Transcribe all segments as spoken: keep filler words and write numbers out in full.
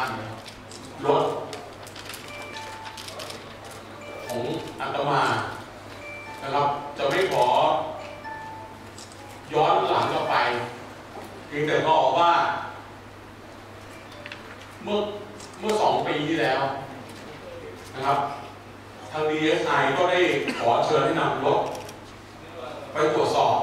คัญนะครับรถของอาตมานะครับจะไม่ขอย้อนหลังกลับไปเพียงแต่บอกว่าเมื่อเมื่อสองปีที่แล้วนะครับทาง ดี เอส ไอ ก็ได้ขอเชิญให้นำรถไปตรวจสอบ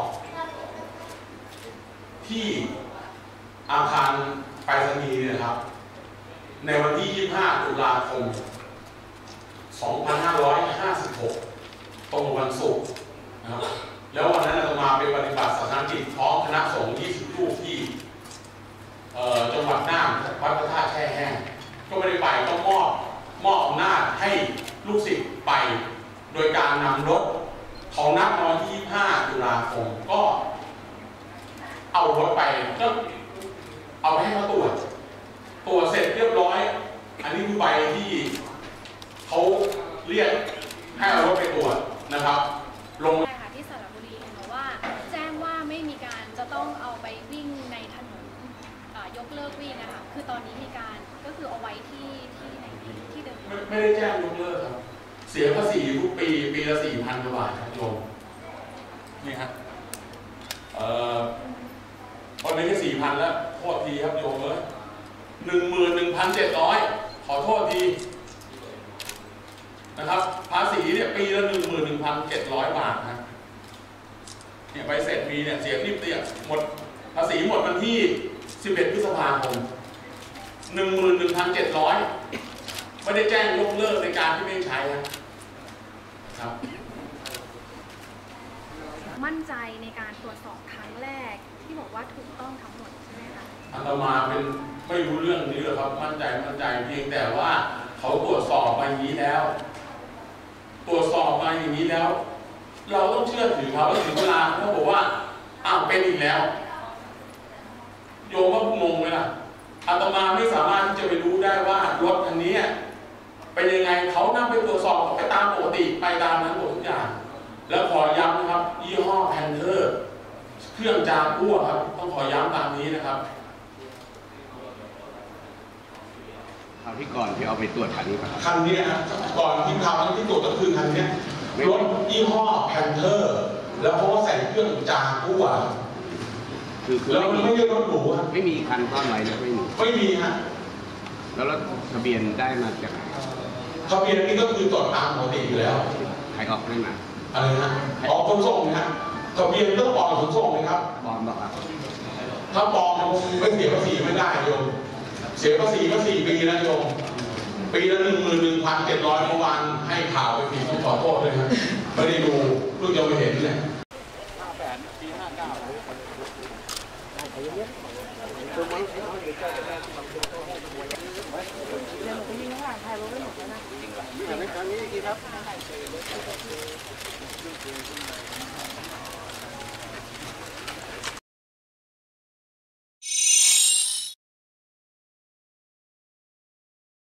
ที่อาคารไปรษณีย์นะครับในวันที่ยี่สิบห้าตุลาคมสองพันห้าร้อยห้าสิบหกตรงวันศุกร์นะครับแล้ววันนั้นอาตมาไปปฏิบัติศาสนกิจพร้อมคณะสงฆ์ยี่สิบรูปที่จังหวัดน่านวัดพระธาตุแช่แห้งก็ไม่ได้ไปต้องมอบมอบอำนาจให้ลูกศิษย์ไปโดยการนำรถของนัดวันที่ยี่สิบห้าตุลาคมก็เอารถไปก็เอาไปให้เขาตรวจตรวจเสร็จเรียบร้อยอันนี้คือใบที่เขาเรียกให้เอารถไปตรวจนะครับลงใช่ค่ะที่สระบุรีเห็นว่าแจ้งว่าไม่มีการจะต้องเอาไปวิ่งในถนนยกเลิกวิ่งนะคะคือตอนนี้มีการก็คือเอาไว้ที่ที่ไหนที่เดิมไม่ไม่ได้แจ้งยกเลิกครับเสียภาษีทุกปีปีละสี่พันกว่าบาทครับโยมนี่ครับเอ่อตอนนี้แค่สี่พันแล้วโทษทีครับโยมเลยหนึ่งหมื่นหนึ่งพันเจ็ดร้อยขอโทษทีนะครับภาษีเนี่ยปีละหนึ่งหมื่นหนึ่งพันเจ็ดร้อยบาทนะเนี่ยใบเสร็จมีเนี่ยเสียนิดเดียวหมดภาษีหมดวันที่สิบเอ็ดพฤษภาคมหนึ่งหมื่นหนึ่งพันเจ็ดร้อยไม่ได้แจ้งยกเลิกในการที่ไม่ใช้ครับมั่นใจในการตรวจสอบครั้งแรกที่บอกว่าถูกต้องทั้งหมดใช่ไหมคะอาตมาเป็นไม่รู้เรื่องนี้เลยครับมั่นใจมั่นใจเพียงแต่ว่าเขาตรวจสอบมาอย่างนี้แล้วตรวจสอบมาอย่างนี้แล้วเราต้องเชื่อถือเขาแล้วถึงเวลาเขาบอกว่าอ้าวเป็นอีกแล้วโยมก็งงเลยล่ะอาตมาไม่สามารถที่จะไปรู้ได้ว่ารถคันนี้เป็นยังไงเขานำไปตรวจสอบไปตามปกติไปตามนั้นหมดทุกอย่างแล้วขอย้ำนะครับยี่ห้อแพนเทอร์เครื่องจากัวครับต้องขอย้ำตามนี้นะครับคราวที่ก่อนที่เอาไปตรวจคันนี้ครับคันนี้นะก่อนที่ทำที่ตรวจก็คือคันนี้รถยี่ห้อแพนเทอร์แล้วเขาก็ใส่เครื่องจากัวคือคือแล้วมันไม่ใช่รถหรูครับไม่มีคันซ่อนไว้นะไม่มีไม่มีฮะแล้วรถทะเบียนได้มาจากไหนทะเบียนนี้ก็คือจดตามปกติอยู่แล้วใครออกให้มาอะไรนะออกขนส่งนะฮะทะเบียนต้องปลอมขนส่งเลยครับปลอมหรอครับถ้าปลอมไม่เสียภาษีไม่ได้โยมเสียภาษีก็สี่ปีนะโยมปีละหนึ่งหมื่นหนึ่งพันเจ็ดร้อยเมื่อวานให้ข่าวไปผิดต้องขอโทษด้วยนะไม่ได้ดูลูกยังไม่เห็นเลยห้าแปดปีห้าเก้าตัวมั้งเดี๋ยวหนูไปยิงข้างหลังถ่ายรูปไว้หมดแล้วนะจริงป่ะในครั้งนี้กี่ครับ